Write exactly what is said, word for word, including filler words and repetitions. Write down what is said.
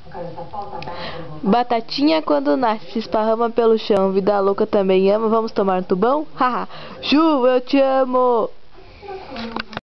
Batatinha quando nasce se esparrama pelo chão. Vida louca também ama. Vamos tomar um tubão? Haha. Chuva, eu te amo.